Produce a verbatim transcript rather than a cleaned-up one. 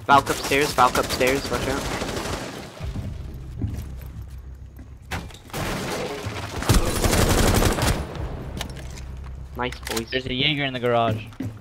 Valk upstairs, Valk upstairs, watch out. Nice boys. There's a Jaeger in the garage.